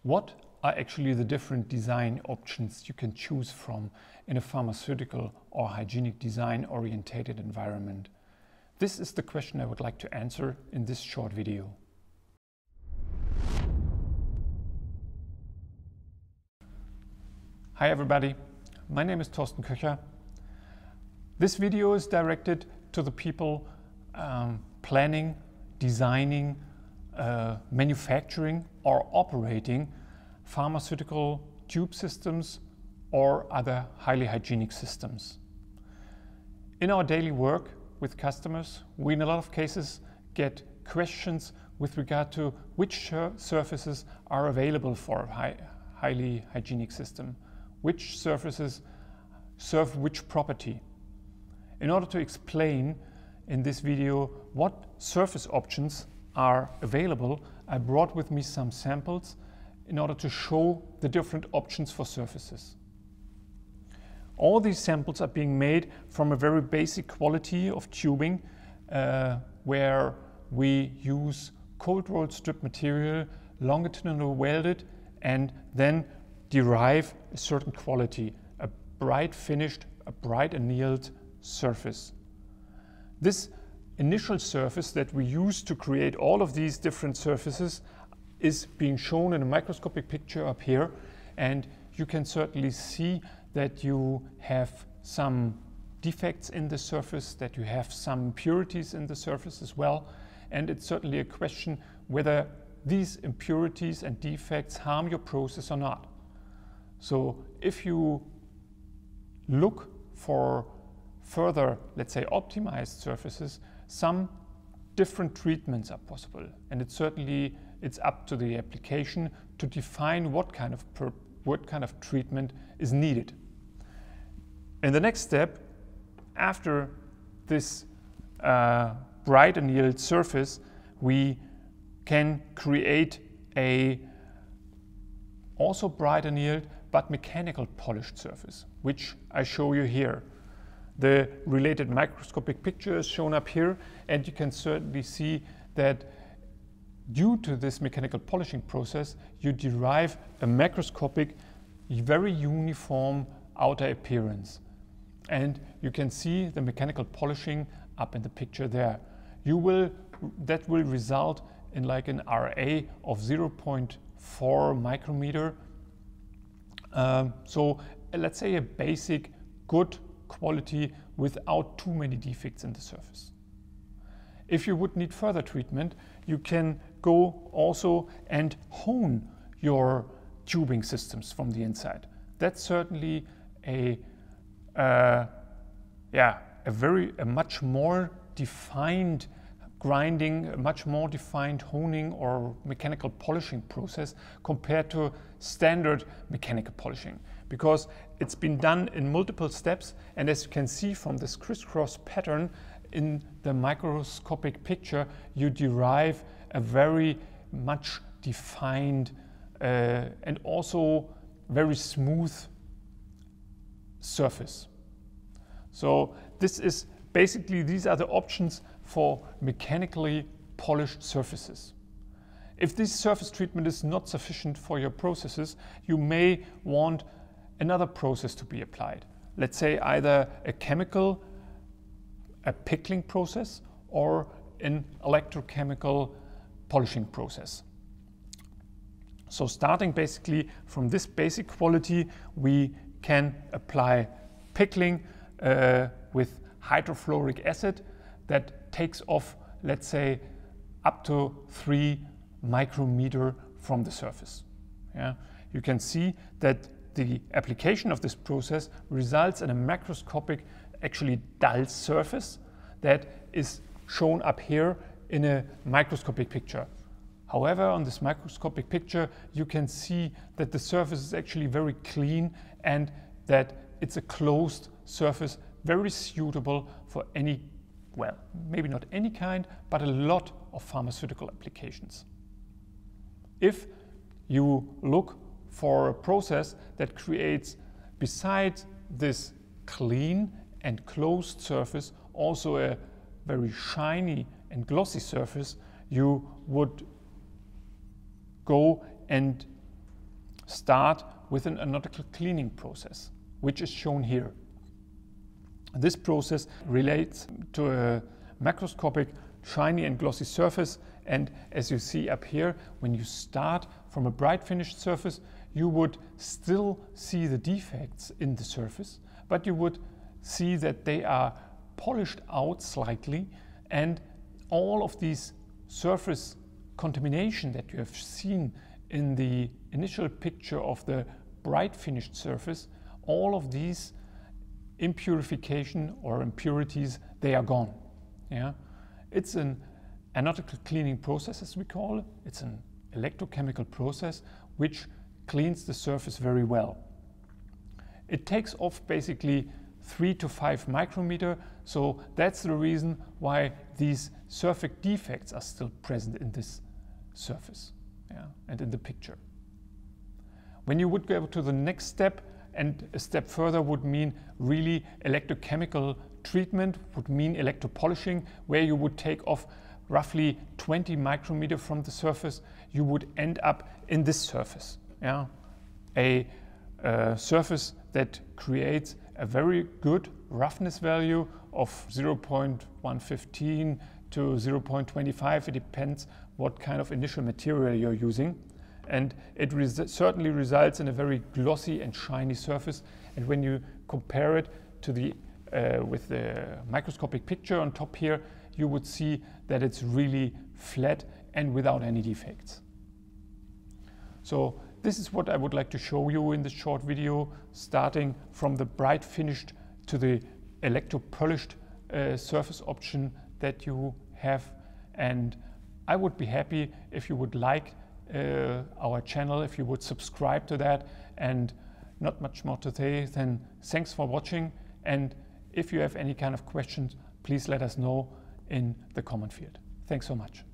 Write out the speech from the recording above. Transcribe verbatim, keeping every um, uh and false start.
What are actually the different design options you can choose from in a pharmaceutical or hygienic design orientated environment? This is the question I would like to answer in this short video. Hi everybody, my name is Thorsten Köcher. This video is directed to the people um, planning, designing, uh, manufacturing or operating pharmaceutical tube systems or other highly hygienic systems. In our daily work with customers, we in a lot of cases get questions with regard to which surfaces are available for a high, highly hygienic system, which surfaces serve which property. In order to explain in this video what surface options are available, I brought with me some samples in order to show the different options for surfaces. All these samples are being made from a very basic quality of tubing uh, where we use cold rolled strip material, longitudinal welded, and then derive a certain quality, a bright finished, a bright annealed surface. This initial surface that we use to create all of these different surfaces is being shown in a microscopic picture up here, and you can certainly see that you have some defects in the surface, that you have some impurities in the surface as well, and it's certainly a question whether these impurities and defects harm your process or not. So if you look for further, let's say, optimized surfaces, some different treatments are possible, and it's certainly it's up to the application to define what kind of per, what kind of treatment is needed. In the next step, after this uh, bright annealed surface, we can create a also bright annealed but mechanical polished surface, which I show you here. The related microscopic picture is shown up here, and you can certainly see that due to this mechanical polishing process, you derive a macroscopic, very uniform outer appearance. And you can see the mechanical polishing up in the picture there. You will, that will result in like an R A of zero point four micrometer. Um, so uh, let's say a basic good quality without too many defects in the surface. If you would need further treatment, you can go also and hone your tubing systems from the inside. That's certainly a uh, yeah a very a much more defined grinding, a much more defined honing or mechanical polishing process compared to standard mechanical polishing, because it's been done in multiple steps, and as you can see from this crisscross pattern in the microscopic picture, you derive a very much defined uh, and also very smooth surface. So this is basically, these are the options for mechanically polished surfaces. If this surface treatment is not sufficient for your processes, you may want another process to be applied. Let's say either a chemical, a pickling process, or an electrochemical polishing process. So starting basically from this basic quality, we can apply pickling uh, with hydrofluoric acid that takes off, let's say, up to three micrometer from the surface. Yeah? You can see that the application of this process results in a macroscopic, actually dull surface that is shown up here in a microscopic picture. However, on this microscopic picture, you can see that the surface is actually very clean and that it's a closed surface, very suitable for any, well, maybe not any kind, but a lot of pharmaceutical applications. If you look for a process that creates, besides this clean and closed surface, also a very shiny and glossy surface, you would go and start with an analytical cleaning process, which is shown here. This process relates to a macroscopic, shiny and glossy surface, and as you see up here, when you start from a bright finished surface, you would still see the defects in the surface, but you would see that they are polished out slightly, and all of these surface contamination that you have seen in the initial picture of the bright finished surface, all of these impurification or impurities, they are gone. Yeah? It's an analytical cleaning process, as we call it. It's an electrochemical process which cleans the surface very well. It takes off basically three to five micrometer, so that's the reason why these surface defects are still present in this surface, yeah, and in the picture. When you would go to the next step, and a step further would mean really electrochemical treatment, would mean electropolishing, where you would take off roughly twenty micrometer from the surface, you would end up in this surface, yeah, a, a surface that creates a very good roughness value of zero point one one five to zero point two five. It depends what kind of initial material you're using. And it res certainly results in a very glossy and shiny surface. And when you compare it to the, uh, with the microscopic picture on top here, you would see that it's really flat and without any defects. So this is what I would like to show you in this short video, starting from the bright finished to the electropolished uh, surface option that you have. And I would be happy if you would like uh, our channel, if you would subscribe to that. And not much more to say than thanks for watching. And if you have any kind of questions, please let us know in the comment field. Thanks so much.